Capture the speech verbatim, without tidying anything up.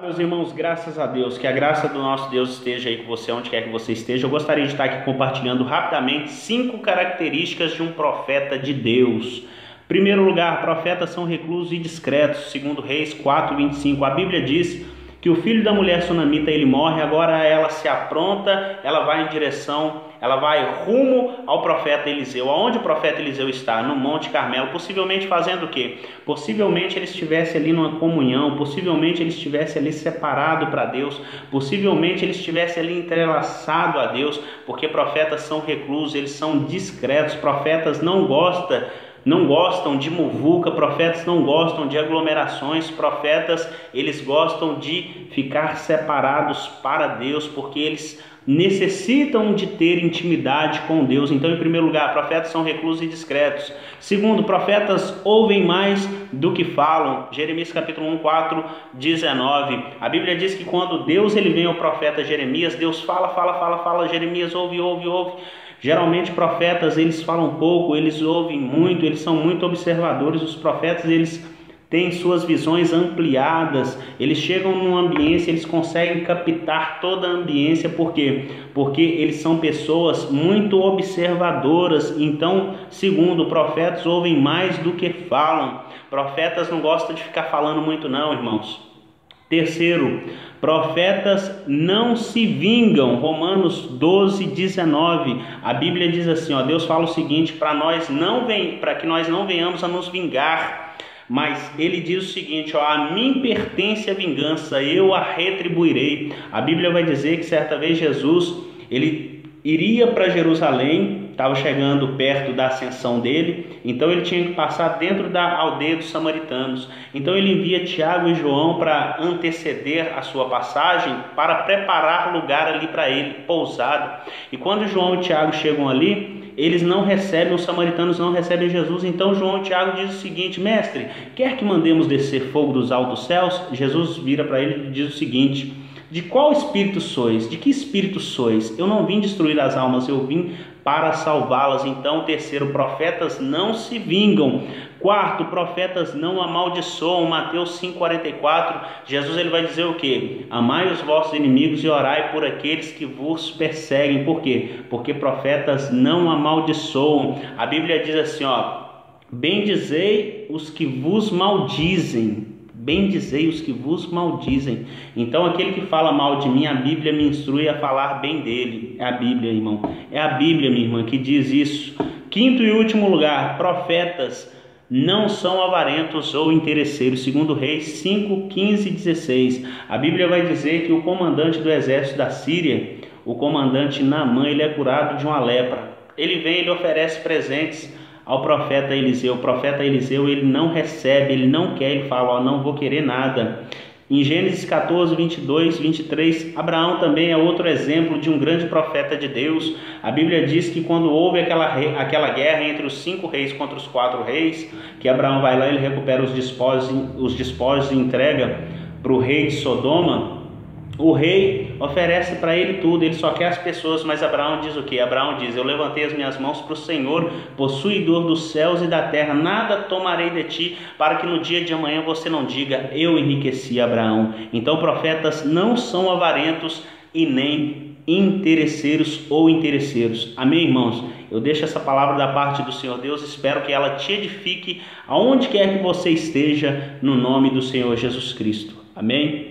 Meus irmãos, graças a Deus, que a graça do nosso Deus esteja aí com você, onde quer que você esteja. Eu gostaria de estar aqui compartilhando rapidamente cinco características de um profeta de Deus. Em primeiro lugar, profetas são reclusos e discretos. Segundo Reis quatro, vinte e cinco, a Bíblia diz que o filho da mulher sunamita, ele morre, agora ela se apronta, ela vai em direção, ela vai rumo ao profeta Eliseu. Aonde o profeta Eliseu está? No Monte Carmelo, possivelmente fazendo o quê? Possivelmente ele estivesse ali numa comunhão, possivelmente ele estivesse ali separado para Deus, possivelmente ele estivesse ali entrelaçado a Deus, porque profetas são reclusos, eles são discretos, profetas não gostam Não gostam de muvuca, profetas não gostam de aglomerações, profetas eles gostam de ficar separados para Deus, porque eles necessitam de ter intimidade com Deus. Então, em primeiro lugar, profetas são reclusos e discretos. Segundo, profetas ouvem mais do que falam. Jeremias capítulo um, quatro, dezenove. A Bíblia diz que quando Deus ele vem ao profeta Jeremias, Deus fala, fala, fala, fala, Jeremias ouve, ouve, ouve. Geralmente profetas eles falam pouco, eles ouvem muito, eles são muito observadores. Os profetas eles têm suas visões ampliadas, eles chegam numa ambiência, eles conseguem captar toda a ambiência. Por quê? Porque eles são pessoas muito observadoras. Então, segundo, profetas ouvem mais do que falam. Profetas não gostam de ficar falando muito não, irmãos. Terceiro, profetas não se vingam. Romanos doze, dezenove. A Bíblia diz assim, ó, Deus fala o seguinte, para nós não vem, para que nós não venhamos a nos vingar, mas ele diz o seguinte, ó, a mim pertence a vingança, eu a retribuirei. A Bíblia vai dizer que certa vez Jesus, ele iria para Jerusalém, estava chegando perto da ascensão dele, então ele tinha que passar dentro da aldeia dos samaritanos. Então ele envia Tiago e João para anteceder a sua passagem, para preparar lugar ali para ele, pousado. E quando João e Tiago chegam ali, eles não recebem, os samaritanos não recebem Jesus. Então João e Tiago dizem o seguinte, mestre, quer que mandemos descer fogo dos altos céus? Jesus vira para ele e diz o seguinte, de qual espírito sois? De que espírito sois? Eu não vim destruir as almas, eu vim para salvá-las. Então, terceiro, profetas não se vingam. Quarto, profetas não amaldiçoam. Mateus cinco, quarenta e quatro, Jesus ele vai dizer o quê? Amai os vossos inimigos e orai por aqueles que vos perseguem. Por quê? Porque profetas não amaldiçoam. A Bíblia diz assim, ó, bendizei os que vos maldizem. Bendizei os que vos maldizem. Então aquele que fala mal de mim, a Bíblia me instrui a falar bem dele. É a Bíblia, irmão. É a Bíblia, minha irmã, que diz isso. Quinto e último lugar, profetas não são avarentos ou interesseiros. Segundo Reis cinco, quinze e dezesseis. A Bíblia vai dizer que o comandante do exército da Síria, o comandante Naamã, ele é curado de uma lepra. Ele vem, ele oferece presentes ao profeta Eliseu. O profeta Eliseu ele não recebe, ele não quer, ele fala, ó, não vou querer nada. Em Gênesis catorze, vinte e dois, vinte e três, Abraão também é outro exemplo de um grande profeta de Deus. A Bíblia diz que quando houve aquela, aquela guerra entre os cinco reis contra os quatro reis, que Abraão vai lá, ele recupera os despojos, os despojos e entrega para o rei de Sodoma. O rei oferece para ele tudo, ele só quer as pessoas, mas Abraão diz o quê? Abraão diz, eu levantei as minhas mãos para o Senhor, possuidor dos céus e da terra, nada tomarei de ti, para que no dia de amanhã você não diga, eu enriqueci Abraão. Então profetas não são avarentos e nem interesseiros ou interesseiros. Amém, irmãos? Eu deixo essa palavra da parte do Senhor Deus, espero que ela te edifique, aonde quer que você esteja, no nome do Senhor Jesus Cristo. Amém?